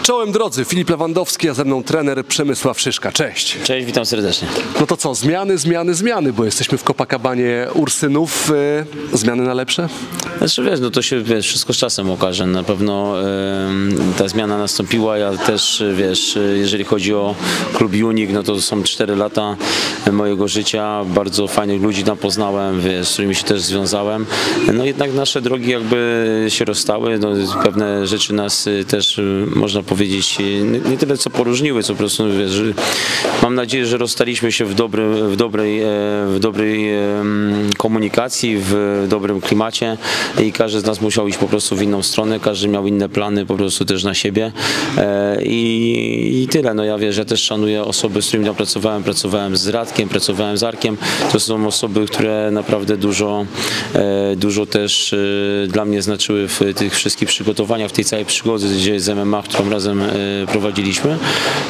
Czołem drodzy, Filip Lewandowski, a ze mną trener Przemysław Szyszka. Cześć. Cześć, witam serdecznie. No to co, zmiany, bo jesteśmy w Copacabanie Ursynów. Zmiany na lepsze? Znaczy wiesz, no to się wszystko z czasem okaże. Na pewno ta zmiana nastąpiła. Ja też, wiesz, jeżeli chodzi o klub Unik, no to są 4 lata mojego życia. Bardzo fajnych ludzi tam poznałem, wiesz, z którymi się też związałem. No jednak nasze drogi jakby się rozstały. No, pewne rzeczy nas też, można powiedzieć, nie tyle co poróżniły, co po prostu, wiesz, mam nadzieję, że rozstaliśmy się w dobrej komunikacji, w dobrym klimacie i każdy z nas musiał iść po prostu w inną stronę, każdy miał inne plany po prostu też na siebie i tyle. No ja wiesz, ja też szanuję osoby, z którymi pracowałem z Radkiem, pracowałem z Arkiem. To są osoby, które naprawdę dużo też dla mnie znaczyły w tych wszystkich przygotowaniach, w tej całej przygodzie z MMA, którą razem prowadziliśmy.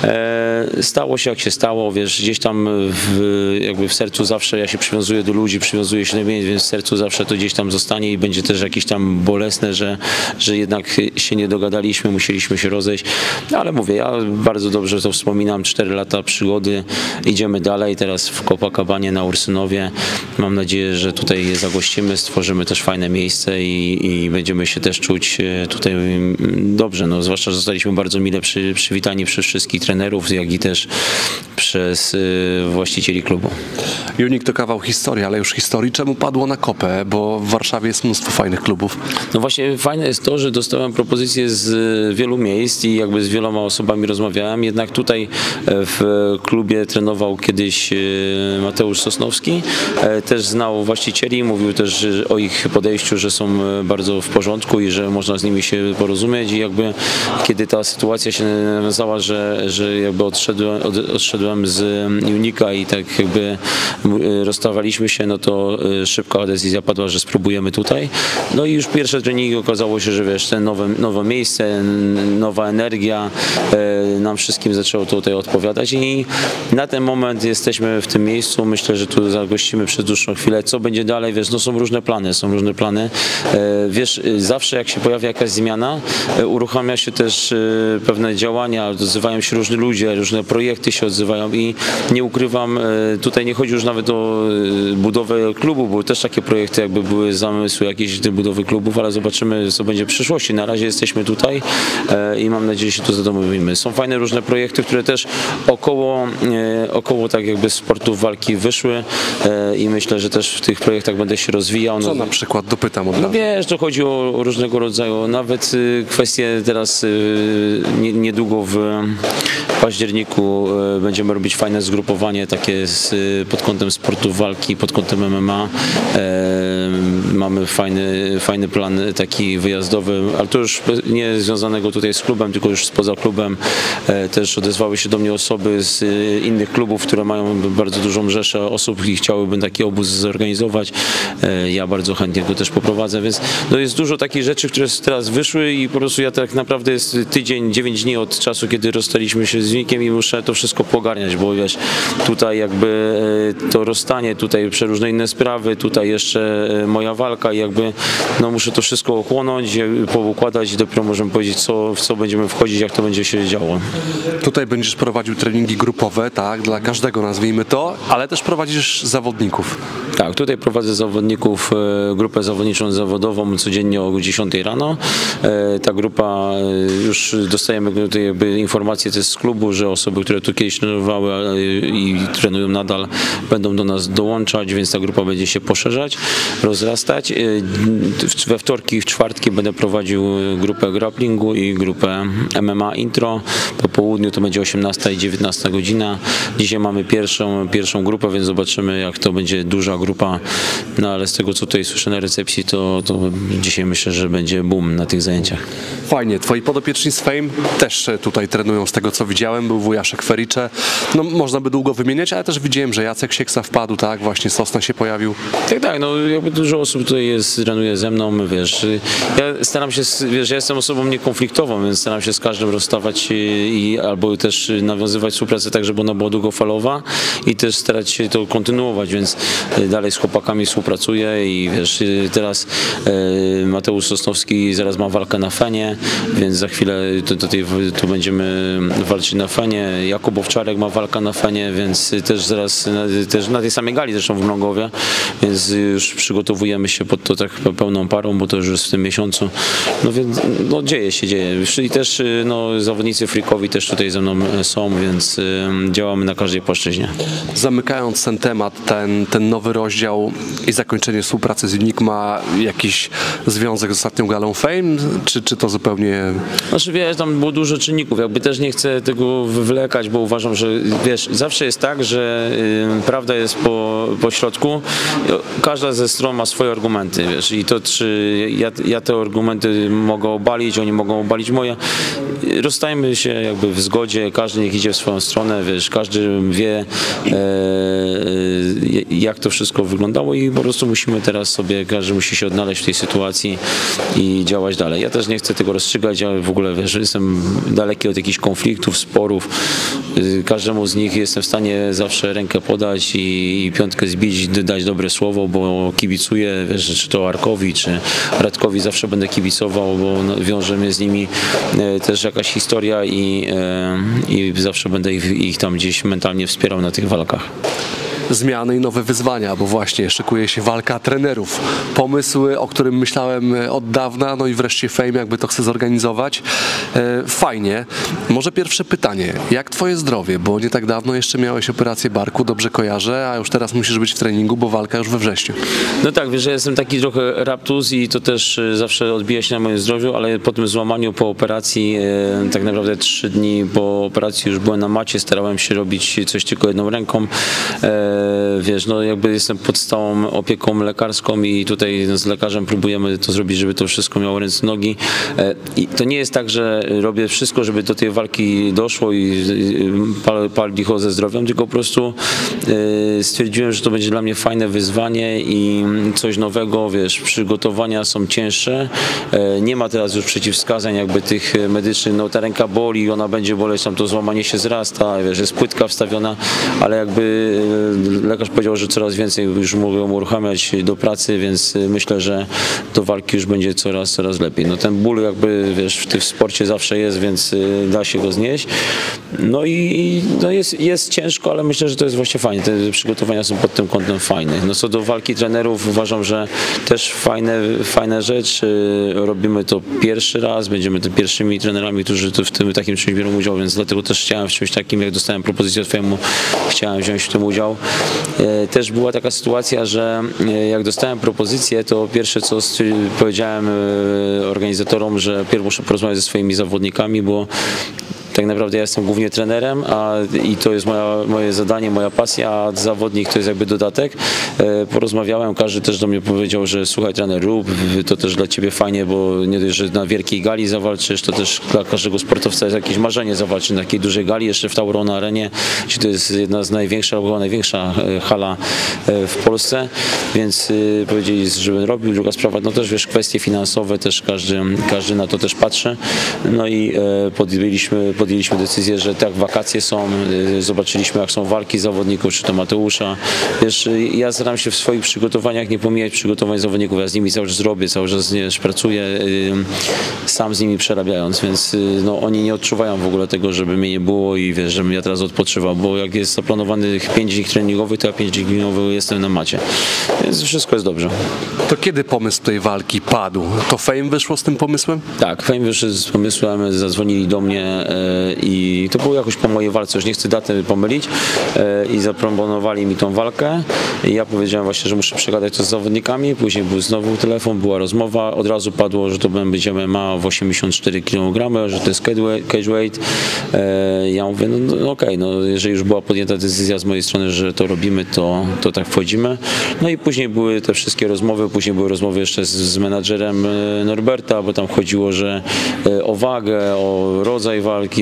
Stało się jak się stało, wiesz, gdzieś tam jakby w sercu zawsze ja się przywiązuję do ludzi, przywiązuję się do miejsc, więc w sercu zawsze to gdzieś tam zostanie i będzie też jakieś tam bolesne, że jednak się nie dogadaliśmy, musieliśmy się rozejść. Ale mówię, ja bardzo dobrze to wspominam, 4 lata przygody, idziemy dalej, teraz w Copacabanie na Ursynowie. Mam nadzieję, że tutaj zagościmy, stworzymy też fajne miejsce i będziemy się też czuć tutaj dobrze, no zwłaszcza, że zostaliśmy bardzo mile przywitani przez wszystkich trenerów, jak i też przez właścicieli klubu. Unik to kawał historii, ale już historii. Czemu padło na Kopę? Bo w Warszawie jest mnóstwo fajnych klubów. No właśnie fajne jest to, że dostałem propozycje z wielu miejsc i jakby z wieloma osobami rozmawiałem, jednak tutaj w klubie trenował kiedyś Mateusz Sosnowski, też znał właścicieli, mówił też o ich podejściu, że są bardzo w porządku i że można z nimi się porozumieć i jakby kiedy ta sytuacja się nawiązała, że jakby odszedłem z Unika i tak jakby rozstawaliśmy się, no to szybka decyzja padła, że spróbujemy tutaj. No i już pierwsze treningi okazało się, że wiesz, te nowe miejsce, nowa energia nam wszystkim zaczęło tutaj odpowiadać i na ten moment jesteśmy w tym miejscu. Myślę, że tu zagościmy przez dłuższą chwilę. Co będzie dalej? Wiesz, no są różne plany. Wiesz, zawsze jak się pojawia jakaś zmiana, uruchamia się też pewne działania, odzywają się różni ludzie, różne projekty się odzywają i nie ukrywam, tutaj nie chodzi już nawet o budowę klubu, bo też takie projekty jakby były zamysły jakieś budowy klubów, ale zobaczymy, co będzie w przyszłości. Na razie jesteśmy tutaj i mam nadzieję, że się tu zadomowimy. Są fajne różne projekty, które też około tak jakby sportu walki wyszły i myślę, że też w tych projektach będę się rozwijał. Co na przykład? Dopytam od razu. No wiesz, to chodzi o różnego rodzaju, nawet kwestie teraz niedługo w październiku będziemy robić fajne zgrupowanie takie pod kątem sportu walki, pod kątem MMA. Mamy fajny plan taki wyjazdowy, ale to już nie związanego tutaj z klubem, tylko już spoza klubem. Też odezwały się do mnie osoby z innych klubów, które mają bardzo dużą rzeszę osób i chciałyby taki obóz zorganizować. Ja bardzo chętnie go też poprowadzę, więc no jest dużo takich rzeczy, które teraz wyszły i po prostu ja tak naprawdę jest tydzień, 9 dni od czasu, kiedy rozstaliśmy się z Unikiem i muszę to wszystko pogarniać, bo wiesz, tutaj jakby to rozstanie, tutaj przeróżne inne sprawy, tutaj jeszcze moja walka i jakby no muszę to wszystko ochłonąć, poukładać i dopiero możemy powiedzieć, w co będziemy wchodzić, jak to będzie się działo. Tutaj będziesz prowadził treningi grupowe, tak, dla każdego nazwijmy to, ale też prowadzisz zawodników. Tak, tutaj prowadzę zawodników, grupę zawodniczą zawodową codziennie o 10 rano. Ta grupa, już dostajemy tutaj jakby informacje też z klubu, że osoby, które tu kiedyś trenowały i trenują nadal, będą do nas dołączać, więc ta grupa będzie się poszerzać, rozrastać. We wtorki i w czwartki będę prowadził grupę grapplingu i grupę MMA intro. Po południu to będzie 18 i 19 godzina. Dzisiaj mamy pierwszą grupę, więc zobaczymy, jak to będzie duża grupa. No ale z tego, co tutaj słyszę na recepcji, to dzisiaj myślę, że będzie boom na tych zajęciach. Fajnie. Twoi podopieczni z Fame też tutaj trenują, z tego co widziałem. Był wujaszek Fericze. No można by długo wymieniać, ale też widziałem, że Jacek Sieksa wpadł, tak? Właśnie Sosna się pojawił. Tak, no jakby dużo osób tutaj trenuje ze mną, wiesz, ja staram się, wiesz, ja jestem osobą niekonfliktową, więc staram się z każdym rozstawać albo też nawiązywać współpracę tak, żeby ona była długofalowa i też starać się to kontynuować, więc dalej z chłopakami współpracuję i wiesz, teraz Mateusz Sosnowski zaraz ma walkę na Fenie, więc za chwilę tu będziemy walczyć na Fenie. Jakub Owczarek ma walkę na Fenie, więc też zaraz też na tej samej gali zresztą w Mrągowie, więc już przygotowujemy się pod to tak pełną parą, bo to już jest w tym miesiącu. No więc no, dzieje się. I też no, zawodnicy freakowi też tutaj ze mną są, więc działamy na każdej płaszczyźnie. Zamykając ten temat, ten nowy rozdział i zakończenie współpracy z Unique ma jakiś związek z ostatnią galą Fame, czy to zupełnie... Znaczy wiesz, tam było dużo czynników, jakby też nie chcę tego wywlekać, bo uważam, że wiesz, zawsze jest tak, że prawda jest po środku, każda ze stron ma swoje argumenty, wiesz, i to czy ja te argumenty mogę obalić, oni mogą obalić moje. Rozstajmy się jakby w zgodzie, każdy niech idzie w swoją stronę, wiesz, każdy wie jak to wszystko wyglądało i po prostu musimy teraz sobie, każdy musi się odnaleźć w tej sytuacji i działać dalej. Ja też nie chcę tego rozstrzygać, ja w ogóle wiesz, jestem daleki od jakichś konfliktów, sporów. Każdemu z nich jestem w stanie zawsze rękę podać i piątkę zbić, dać dobre słowo, bo kibicuję, wiesz, czy to Arkowi, czy Radkowi zawsze będę kibicował, bo wiąże mnie z nimi też jakaś historia i zawsze będę ich tam gdzieś mentalnie wspierał na tych walkach. Zmiany i nowe wyzwania, bo właśnie szykuje się walka trenerów. Pomysły, o którym myślałem od dawna, no i wreszcie Fame jakby to chce zorganizować. Fajnie. Może pierwsze pytanie. Jak twoje zdrowie? Bo nie tak dawno jeszcze miałeś operację barku, dobrze kojarzę, a już teraz musisz być w treningu, bo walka już we wrześniu. No tak, wiesz, że jestem taki trochę raptus i to też zawsze odbija się na moim zdrowiu, ale po tym złamaniu, po operacji, tak naprawdę 3 dni po operacji już byłem na macie, starałem się robić coś tylko jedną ręką. Wiesz, no jakby jestem pod stałą opieką lekarską i tutaj z lekarzem próbujemy to zrobić, żeby to wszystko miało ręce, nogi. I to nie jest tak, że robię wszystko, żeby do tej walki doszło i pal licho ze zdrowiem, tylko po prostu stwierdziłem, że to będzie dla mnie fajne wyzwanie i coś nowego, wiesz, przygotowania są cięższe. Nie ma teraz już przeciwwskazań jakby tych medycznych, no ta ręka boli, ona będzie boleć, tam to złamanie się zrasta, wiesz, jest płytka wstawiona, ale jakby lekarz powiedział, że coraz więcej już mogą uruchamiać do pracy, więc myślę, że do walki już będzie coraz lepiej. No ten ból jakby, wiesz, w tym sporcie zawsze jest, więc da się go znieść. No i no jest ciężko, ale myślę, że to jest właśnie fajnie. Te przygotowania są pod tym kątem fajne. No co do walki trenerów, uważam, że też fajna rzecz. Robimy to pierwszy raz, będziemy tymi pierwszymi trenerami, którzy w tym takim czymś biorą udział, więc dlatego też chciałem w czymś takim, jak dostałem propozycję od Fame'u, chciałem wziąć w tym udział. Też była taka sytuacja, że jak dostałem propozycję, to pierwsze co powiedziałem organizatorom, że pierw muszę porozmawiać ze swoimi zawodnikami, bo tak naprawdę ja jestem głównie trenerem i to jest moje zadanie, moja pasja, a zawodnik to jest jakby dodatek. Porozmawiałem, każdy też do mnie powiedział, że słuchaj trener, rób, to też dla ciebie fajnie, bo nie dość, że na wielkiej gali zawalczysz, to też dla każdego sportowca jest jakieś marzenie zawalczyć na takiej dużej gali, jeszcze w Taurona Arenie, gdzie to jest jedna z największych, albo największa hala w Polsce, więc powiedzieli, żebym robił. Druga sprawa, no też wiesz, kwestie finansowe, też każdy na to też patrzy. No i podjęliśmy decyzję, że tak, wakacje są, zobaczyliśmy jak są walki zawodników, czy to Mateusza. Wiesz, ja staram się w swoich przygotowaniach nie pomijać przygotowań zawodników, ja z nimi cały czas robię, cały czas pracuję, sam z nimi przerabiając, więc no, oni nie odczuwają w ogóle tego, żeby mnie nie było i wiesz, żebym ja teraz odpoczywał, bo jak jest zaplanowanych 5 dni treningowych, to ja 5 dni treningowych jestem na macie, więc wszystko jest dobrze. To kiedy pomysł tej walki padł? To Fame wyszło z tym pomysłem? Tak, Fame wyszło z pomysłem, zadzwonili do mnie i to było jakoś po mojej walce, już nie chcę daty pomylić, i zaproponowali mi tą walkę i ja powiedziałem właśnie, że muszę przegadać to z zawodnikami, później był znowu telefon, była rozmowa, od razu padło, że to będzie MMA w 84 kg, że to jest cage weight. Ja mówię, no okej, no jeżeli już była podjęta decyzja z mojej strony, że to robimy, to tak wchodzimy. No i później były te wszystkie rozmowy, później były rozmowy jeszcze z menadżerem Norberta, bo tam chodziło, że o wagę, o rodzaj walki,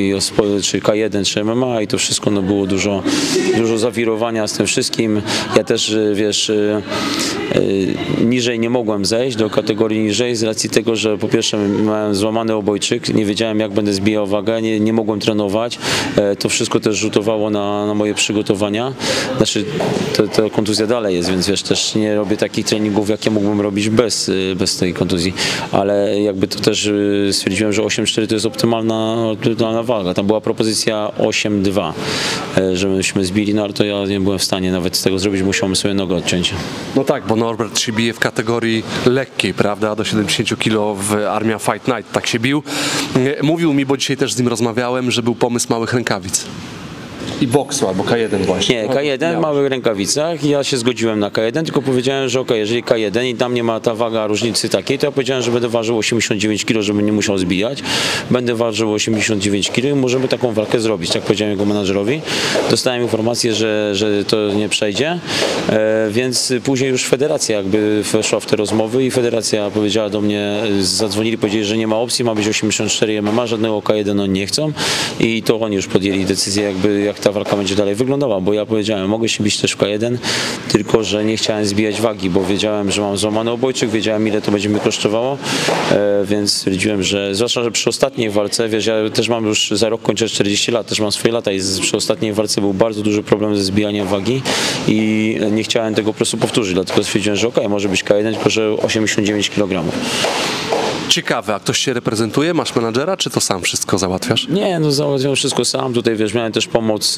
czy K1, czy MMA i to wszystko no, było dużo zawirowania z tym wszystkim. Ja też, wiesz, niżej nie mogłem zejść, do kategorii niżej z racji tego, że po pierwsze miałem złamany obojczyk, nie wiedziałem jak będę zbijał wagę, nie mogłem trenować. To wszystko też rzutowało na moje przygotowania. Znaczy, to kontuzja dalej jest, więc wiesz, też nie robię takich treningów, jakie mógłbym robić bez tej kontuzji, ale jakby to też stwierdziłem, że 8,4 to jest optymalna waga. Tam była propozycja 8,2, żebyśmy zbili, no ale to ja nie byłem w stanie nawet z tego zrobić, musiałem sobie nogę odciąć. No tak, bo Norbert się bije w kategorii lekkiej, prawda, do 70 kg w Armia Fight Night, tak się bił. Mówił mi, bo dzisiaj też z nim rozmawiałem, że był pomysł małych rękawic. I boksu, albo K1 właśnie. Nie, K1 w małych rękawicach. Ja się zgodziłem na K1, tylko powiedziałem, że okej, jeżeli K1 i tam nie ma ta waga różnicy takiej, to ja powiedziałem, że będę ważył 89 kg, żebym nie musiał zbijać. Będę ważył 89 kg i możemy taką walkę zrobić. Tak powiedziałem jego menadżerowi. Dostałem informację, że to nie przejdzie, więc później już federacja jakby weszła w te rozmowy i federacja powiedziała do mnie, zadzwonili, powiedzieli, że nie ma opcji, ma być 84 MMA, żadnego K1 oni nie chcą i to oni już podjęli decyzję jakby jak ta walka będzie dalej wyglądała, bo ja powiedziałem, mogę się bić też w K1, tylko że nie chciałem zbijać wagi, bo wiedziałem, że mam złamany obojczyk, wiedziałem ile to będzie mi kosztowało, więc stwierdziłem, że zwłaszcza, że przy ostatniej walce, wiesz, ja też mam już za rok kończę 40 lat, też mam swoje lata i przy ostatniej walce był bardzo duży problem ze zbijaniem wagi i nie chciałem tego po prostu powtórzyć, dlatego stwierdziłem, że okej, może być K1, tylko że 89 kg. Ciekawe, a ktoś się reprezentuje? Masz menadżera, czy to sam wszystko załatwiasz? Nie, no załatwiam wszystko sam. Tutaj wiesz, miałem też pomoc,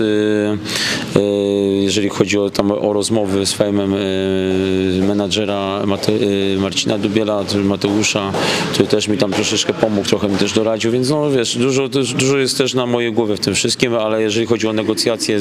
jeżeli chodzi o rozmowy z fejmem menadżera Marcina Dubiela, Mateusza, który też mi tam troszeczkę pomógł, trochę mi też doradził, więc no wiesz, dużo jest też na mojej głowie w tym wszystkim, ale jeżeli chodzi o negocjacje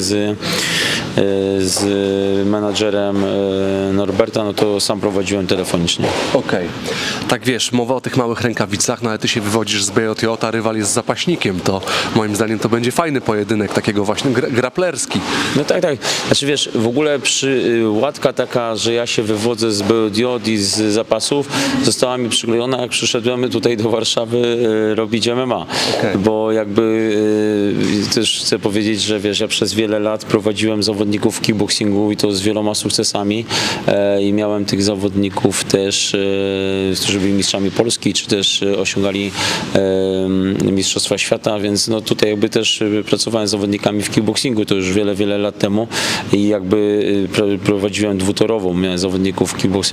z menadżerem Norberta, no to sam prowadziłem telefonicznie. Okej. Tak wiesz, mowa o tych małych rękawicach, no ale ty się wywodzisz z BJJ, a rywal jest zapaśnikiem, to moim zdaniem to będzie fajny pojedynek, takiego właśnie graplerski. No tak. Znaczy wiesz, w ogóle łatka taka, że ja się wywodzę z BJJ i z zapasów, została mi przyklejona, jak przyszedłem tutaj do Warszawy robić MMA. Okay. Bo jakby też chcę powiedzieć, że wiesz, ja przez wiele lat prowadziłem zawodników w kickboxingu i to z wieloma sukcesami i miałem tych zawodników też, którzy byli mistrzami Polski, czy też osiągali mistrzostwa świata, więc no tutaj jakby też pracowałem z zawodnikami w kickboxingu, to już wiele lat temu i jakby prowadziłem dwutorową, miałem zawodników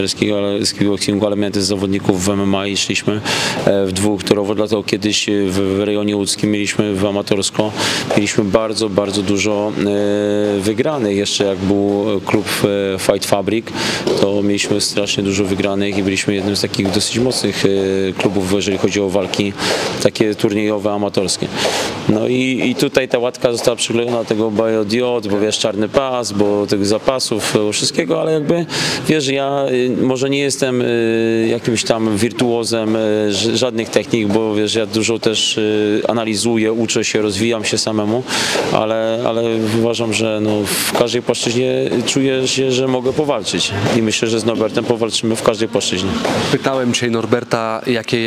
z kickboxingu, ale miałem też zawodników w MMA i szliśmy w dwutorowo, dlatego kiedyś w rejonie łódzkim mieliśmy w amatorsko, mieliśmy bardzo dużo wygranych, jeszcze jak był klub Fight Fabric, to mieliśmy strasznie dużo wygranych i byliśmy jednym z takich dosyć mocnych klubów, jeżeli chodzi o walki takie turniejowe, amatorskie. No i tutaj ta łatka została przyklejona do tego BJJ, bo wiesz, czarny pas, bo tych zapasów, wszystkiego, ale jakby wiesz, ja może nie jestem jakimś tam wirtuozem żadnych technik, bo wiesz, ja dużo też analizuję, uczę się, rozwijam się samemu, ale uważam, że no, w każdej płaszczyźnie czuję się, że mogę powalczyć i myślę, że z Norbertem powalczymy w każdej płaszczyźnie. Pytałem dzisiaj Norberta, jakie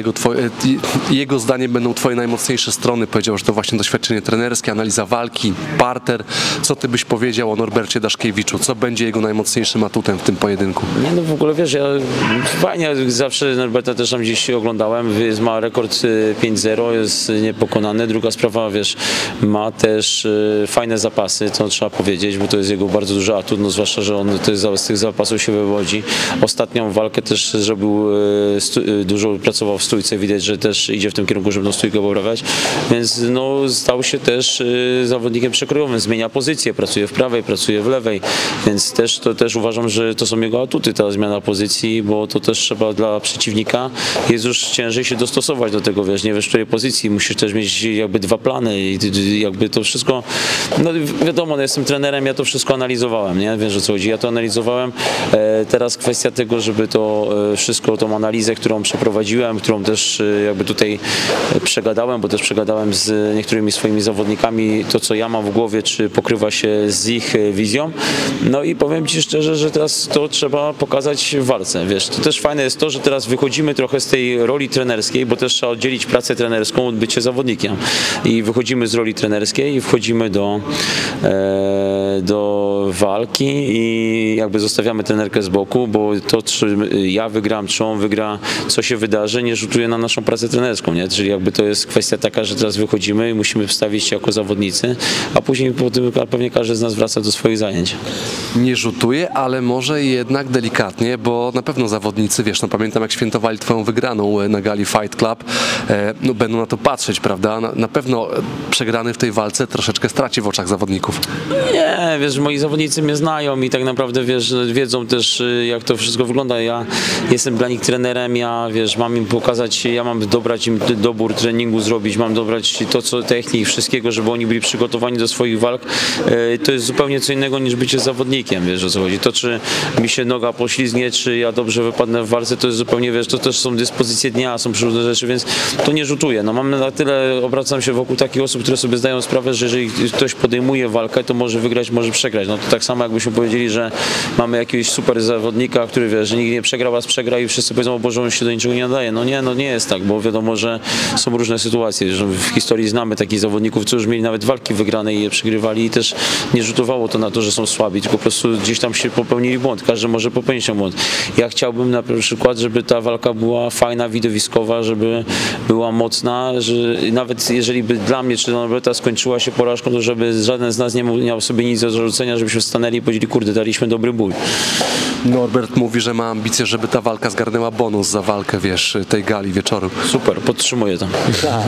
jego zdaniem będą twoje najmocniejsze strony. Powiedział, że to właśnie doświadczenie trenerskie, analiza walki, parter. Co ty byś powiedział o Norbercie Daszkiewiczu? Co będzie jego najmocniejszym atutem w tym pojedynku? Nie, no w ogóle wiesz, ja fajnie zawsze Norberta też tam gdzieś oglądałem, ma rekord 5-0, jest niepokonany. Druga sprawa, wiesz, ma też fajne zapasy, to trzeba powiedzieć, bo to jest jego bardzo duży atut, no zwłaszcza, że on z tych zapasów się wywodzi. Ostatnią walkę też zrobił, dużo pracował w stójce, widać, że też idzie w tym kierunku, żeby tą stójkę poprawiać, więc no stał się też zawodnikiem przekrojowym, zmienia pozycję, pracuje w prawej, pracuje w lewej, więc też uważam, że to są jego atuty, ta zmiana pozycji, bo to też trzeba dla przeciwnika, jest już ciężej się dostosować do tego, wiesz, nie wiesz, w której pozycji, musisz też mieć jakby dwa plany jakby to wszystko, no wiadomo, no, jestem trenerem, ja to wszystko analizowałem, nie? Wiesz o co chodzi, ja to analizowałem. Teraz kwestia tego, żeby to wszystko, tą analizę, którą przeprowadziłem, którą też jakby tutaj przegadałem, bo też przegadałem z niektórymi swoimi zawodnikami to, co ja mam w głowie, czy pokrywa się z ich wizją. No i powiem Ci szczerze, że teraz to trzeba pokazać w walce, wiesz. To też fajne jest to, że teraz wychodzimy trochę z tej roli trenerskiej, bo też trzeba oddzielić pracę trenerską od bycia zawodnikiem. I wychodzimy z roli trenerskiej i wchodzimy do walki i jakby zostawiamy trenerkę z boku, bo to, czy ja wygram, czy on wygra, co się wydarzy, nie rzutuje na naszą pracę trenerską, nie? Czyli jakby to jest kwestia taka, że teraz wychodzimy i musimy wstawić się jako zawodnicy, a później po tym pewnie każdy z nas wraca do swoich zajęć. Nie rzutuje, ale może jednak delikatnie, bo na pewno zawodnicy, wiesz, no pamiętam jak świętowali twoją wygraną na gali Fight Club, no będą na to patrzeć, prawda? Na pewno przegrany w tej walce troszeczkę straci w oczach zawodników. Nie, wiesz, moi zawodnicy mnie znają i tak naprawdę, wiesz, wiedzą też, jak to wszystko wygląda. Ja jestem dla nich trenerem, ja, wiesz, mam im pokazać, ja mam dobrać im dobór treningu zrobić, mam dobrać to, co technik, wszystkiego, żeby oni byli przygotowani do swoich walk. To jest zupełnie co innego niż bycie zawodnikiem, wiesz o co chodzi. To, czy mi się noga poślizgnie, czy ja dobrze wypadnę w walce, to jest zupełnie, wiesz, to też są dyspozycje dnia, są różne rzeczy, więc to nie rzutuje. No mam na tyle, obracam się wokół takich osób, które sobie zdają sprawę, że jeżeli ktoś podejmuje walkę, to może wygrać, może przegrać. No to tak samo jakbyśmy powiedzieli, że mamy jakiegoś super zawodnika, który, wiesz, że nigdy nie przegrał, a przegra i wszyscy powiedzą, o Boże, on się do niczego nie nadaje. No nie jest tak, bo wiadomo, że są różne sytuacje, że w historii znamy takich zawodników, którzy już mieli nawet walki wygrane i je przegrywali i też nie rzutowało to na to, że są słabi, tylko po prostu gdzieś tam się popełnili błąd. Każdy może popełnić ten błąd. Ja chciałbym na przykład, żeby ta walka była fajna, widowiskowa, żeby była mocna, że nawet jeżeli by dla mnie czy dla Norberta skończyła się porażką, to żeby żaden z nas nie miał sobie nic do zarzucenia, żebyśmy stanęli i powiedzieli, kurde, daliśmy dobry bój. Norbert mówi, że ma ambicje, żeby ta walka zgarnęła bonus za walkę, wiesz, tej gali wieczoru. Super, podtrzymuję to.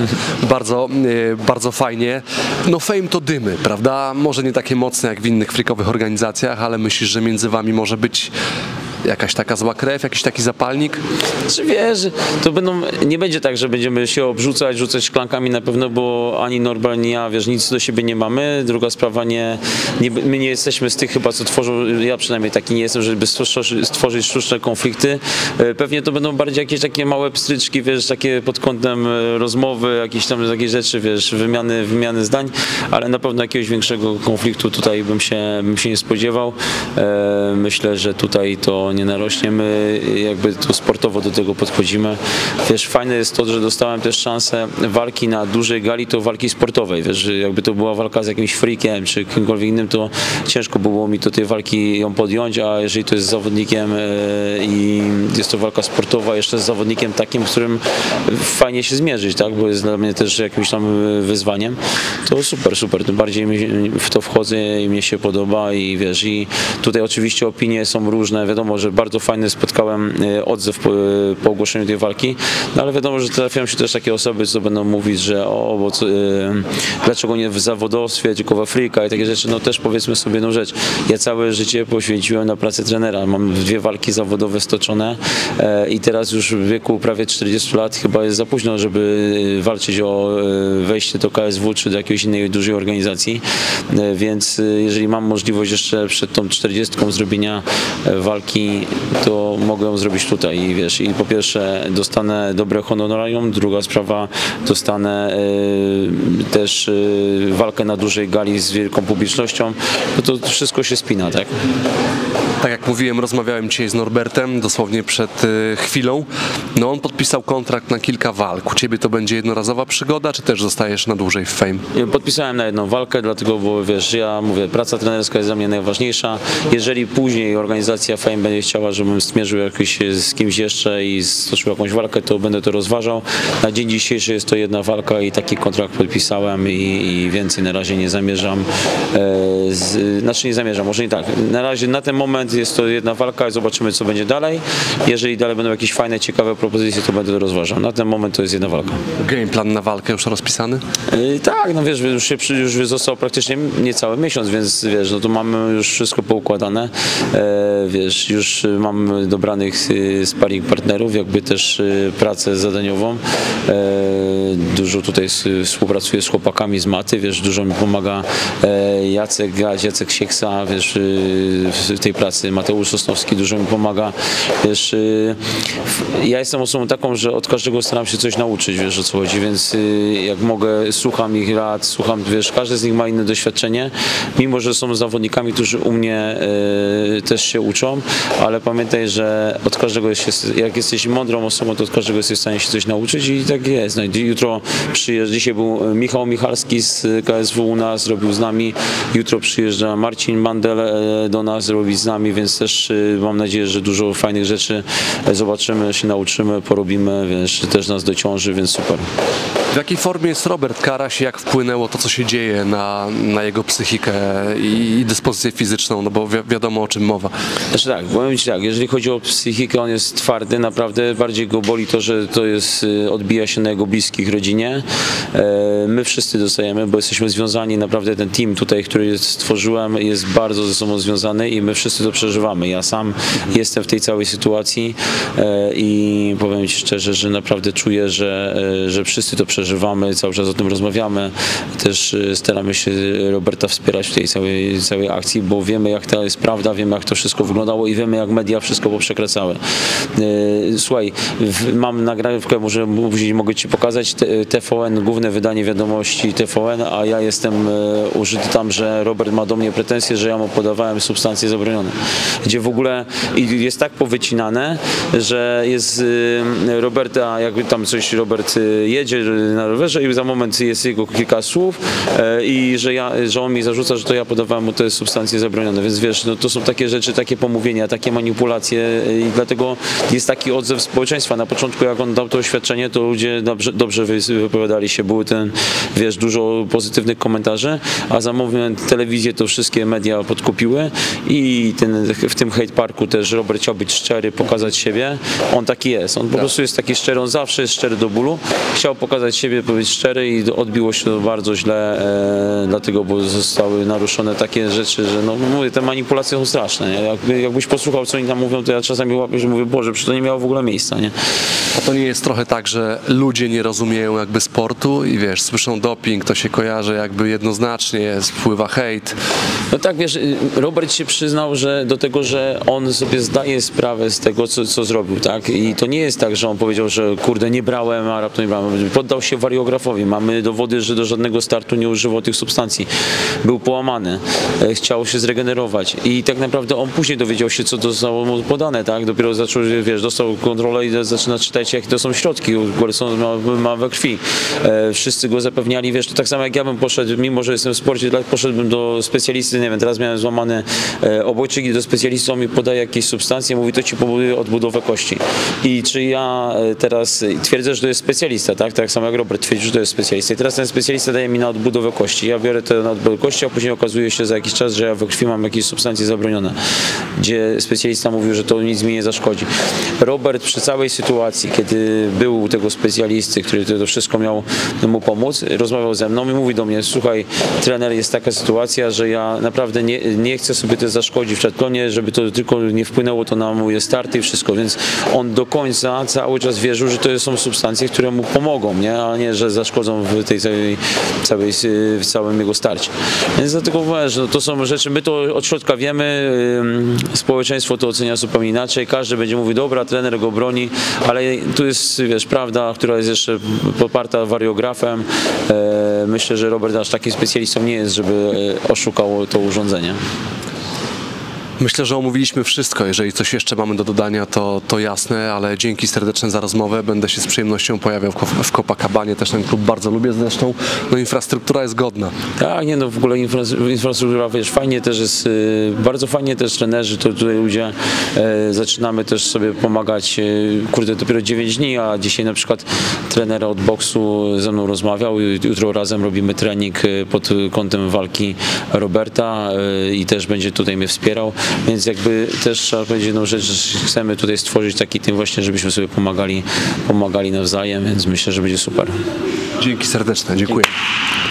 Bardzo fajnie. No Fame to dymy, prawda? Może nie takie mocne jak w innych freakowych organizacjach, ale myślisz, że między wami może być jakaś taka zła krew, jakiś taki zapalnik? Czy wiesz, to nie będzie tak, że będziemy się rzucać szklankami na pewno, bo ani Norbert, ani ja, wiesz, nic do siebie nie mamy. Druga sprawa, my nie jesteśmy z tych chyba, co tworzą, ja przynajmniej taki nie jestem, żeby stworzyć sztuczne konflikty. Pewnie to będą bardziej jakieś takie małe pstryczki, wiesz, takie pod kątem rozmowy, jakieś tam takie rzeczy, wiesz, wymiany zdań, ale na pewno jakiegoś większego konfliktu tutaj bym się nie spodziewał. Myślę, że tutaj to nie narośnie, my jakby tu sportowo do tego podchodzimy. Wiesz, fajne jest to, że dostałem też szansę walki na dużej gali, to walki sportowej, wiesz, jakby to była walka z jakimś freakiem, czy kimkolwiek innym, to ciężko było mi do tej walki ją podjąć, a jeżeli to jest z zawodnikiem i jest to walka sportowa, jeszcze z zawodnikiem takim, z którym fajnie się zmierzyć, tak, bo jest dla mnie też jakimś tam wyzwaniem, to super, tym bardziej w to wchodzę i mnie się podoba i wiesz, i tutaj oczywiście opinie są różne, wiadomo, że bardzo fajny spotkałem odzew po ogłoszeniu tej walki, no ale wiadomo, że trafiają się też takie osoby, co będą mówić, że dlaczego nie w zawodowstwie, tylko w Afryka i takie rzeczy, no też powiedzmy sobie jedną rzecz, ja całe życie poświęciłem na pracę trenera, mam 2 walki zawodowe stoczone i teraz już w wieku prawie 40 lat chyba jest za późno, żeby walczyć o wejście do KSW czy do jakiejś innej dużej organizacji, więc jeżeli mam możliwość jeszcze przed tą 40 zrobienia walki, to mogę ją zrobić tutaj i wiesz, i po pierwsze dostanę dobre honorarium, druga sprawa, dostanę też walkę na dużej gali z wielką publicznością, no to wszystko się spina, tak? Tak jak mówiłem, rozmawiałem dzisiaj z Norbertem, dosłownie przed chwilą. No on podpisał kontrakt na kilka walk. U ciebie to będzie jednorazowa przygoda, czy też zostajesz na dłużej w Fame? Podpisałem na jedną walkę, dlatego, bo wiesz, ja mówię, praca trenerska jest dla mnie najważniejsza. Jeżeli później organizacja Fame będzie chciała, żebym zmierzył jakoś z kimś jeszcze i stoczył jakąś walkę, to będę to rozważał. Na dzień dzisiejszy jest to jedna walka i taki kontrakt podpisałem i więcej na razie nie zamierzam. Znaczy nie zamierzam, może nie tak. Na razie na ten moment jest to jedna walka i zobaczymy, co będzie dalej. Jeżeli dalej będą jakieś fajne, ciekawe propozycje, to będę to rozważał. Na ten moment to jest jedna walka. Gameplan na walkę już rozpisany? Tak, no wiesz, już został praktycznie niecały miesiąc, więc wiesz, no to mamy już wszystko poukładane. Wiesz, już mam dobranych sparring partnerów, jakby też pracę zadaniową. Dużo tutaj współpracuję z chłopakami z maty, wiesz, dużo mi pomaga Jacek Sieksa, wiesz, w tej pracy, Mateusz Sosnowski dużo mi pomaga, wiesz, ja jestem osobą taką, że od każdego staram się coś nauczyć, wiesz, o co chodzi, więc jak mogę, słucham ich rad, wiesz, każdy z nich ma inne doświadczenie, mimo że są zawodnikami, którzy u mnie też się uczą, ale pamiętaj, że od każdego jak jesteś mądrą osobą, to od każdego jesteś w stanie się coś nauczyć i tak jest. No, jutro przyjeżdża, dzisiaj był Michał Michalski z KSW u nas, robił z nami, jutro przyjeżdża Marcin Bandel do nas, robi z nami, więc też mam nadzieję, że dużo fajnych rzeczy zobaczymy, się nauczymy, porobimy, więc też nas dociąży, więc super. W jakiej formie jest Robert Karaś i jak wpłynęło to, co się dzieje na jego psychikę i dyspozycję fizyczną, no bo wiadomo, o czym mowa. Znaczy tak, powiem Ci tak, jeżeli chodzi o psychikę, on jest twardy, naprawdę bardziej go boli to, że to jest, odbija się na jego bliskich, rodzinie. My wszyscy dostajemy, bo jesteśmy związani, naprawdę ten team tutaj, który stworzyłem, jest bardzo ze sobą związany i my wszyscy to przeżywamy. Ja sam jestem w tej całej sytuacji i powiem Ci szczerze, że naprawdę czuję, że wszyscy to przeżywamy, cały czas o tym rozmawiamy. Też staramy się Roberta wspierać w tej całej akcji, bo wiemy, jak to jest prawda, wiemy, jak to wszystko wyglądało i wiemy, jak media wszystko poprzekracały. Słuchaj, mam nagrywkę, może później mogę Ci pokazać, TVN, główne wydanie wiadomości TVN, a ja jestem użyty tam, że Robert ma do mnie pretensje, że ja mu podawałem substancje zabronione. Gdzie w ogóle jest tak powycinane, że jest Roberta, jakby tam coś Robert jedzie na rowerze i za moment jest jego kilka słów i że on mi zarzuca, że to ja podawałem mu te substancje zabronione, więc wiesz, no to są takie rzeczy, takie pomówienia, takie manipulacje i dlatego jest taki odzew społeczeństwa. Na początku, jak on dał to oświadczenie, to ludzie dobrze wypowiadali się, były wiesz, dużo pozytywnych komentarzy, a za moment telewizję to wszystkie media podkupiły i w tym hate parku też Robert chciał być szczery, pokazać siebie. On taki jest, on po prostu jest taki szczery, on zawsze jest szczery do bólu. Chciał pokazać siebie, być szczery i odbiło się to bardzo źle, dlatego, bo zostały naruszone takie rzeczy, że no mówię, te manipulacje są straszne. Nie? Jakbyś posłuchał, co oni tam mówią, to ja czasami łapię, że mówię, Boże, przecież to nie miało w ogóle miejsca. Nie? A to nie jest trochę tak, że ludzie nie rozumieją jakby sportu i wiesz, słyszą doping, to się kojarzy jakby jednoznacznie, wpływa hejt. No tak, wiesz, Robert się przyznał, że do tego, że on sobie zdaje sprawę z tego, co zrobił, tak? I to nie jest tak, że on powiedział, że kurde, nie brałem, a raptem nie brałem. Poddał się wariografowi. Mamy dowody, że do żadnego startu nie używał tych substancji. Był połamany. Chciał się zregenerować. I tak naprawdę on później dowiedział się, co zostało mu podane, tak? Dopiero zaczął, wiesz, dostał kontrolę i zaczyna czytać, jakie to są środki, które ma we krwi. Wszyscy go zapewniali, wiesz, to tak samo jak ja bym poszedł, mimo że jestem w sporcie, poszedłbym do specjalisty, nie wiem, teraz miałem złamane obojczyk i do specjalisty on mi podaje jakieś substancje, mówi, to ci powoduje odbudowę kości. I czy ja teraz twierdzę, że to jest specjalista, tak? Tak samo jak Robert twierdzi, że to jest specjalista. I teraz ten specjalista daje mi na odbudowę kości. Ja biorę to na odbudowę kości, a później okazuje się za jakiś czas, że ja we krwi mam jakieś substancje zabronione, gdzie specjalista mówił, że to nic mi nie zaszkodzi. Robert przy całej sytuacji, kiedy był u tego specjalisty, który to wszystko miał mu pomóc, rozmawiał ze mną i mówi do mnie, słuchaj, trener, jest taka sytuacja, że ja naprawdę nie chcę sobie też zaszkodzić w triathlonie, żeby to tylko nie wpłynęło to na moje starty i wszystko, więc on do końca cały czas wierzył, że to są substancje, które mu pomogą, nie? A nie, że zaszkodzą w tej w całym jego starcie. Więc dlatego mówię, że to są rzeczy, my to od środka wiemy, społeczeństwo to ocenia zupełnie inaczej, każdy będzie mówił, dobra, trener go broni, ale tu jest, wiesz, prawda, która jest jeszcze poparta wariografem. Myślę, że Robert aż takim specjalistą nie jest, żeby oszukał to urządzenie. Myślę, że omówiliśmy wszystko. Jeżeli coś jeszcze mamy do dodania, to jasne, ale dzięki serdeczne za rozmowę. Będę się z przyjemnością pojawiał w Copacabanie, też ten klub bardzo lubię zresztą. No infrastruktura jest godna. Tak, nie no, w ogóle infrastruktura, wiesz, fajnie też jest, bardzo fajnie też trenerzy, to tutaj ludzie zaczynamy też sobie pomagać, kurde, dopiero 9 dni, a dzisiaj na przykład trener od boksu ze mną rozmawiał, jutro razem robimy trening pod kątem walki Roberta i też będzie tutaj mnie wspierał. Więc jakby też trzeba powiedzieć jedną rzecz, że chcemy tutaj stworzyć taki team właśnie, żebyśmy sobie pomagali nawzajem, więc myślę, że będzie super. Dzięki serdeczne, dziękuję.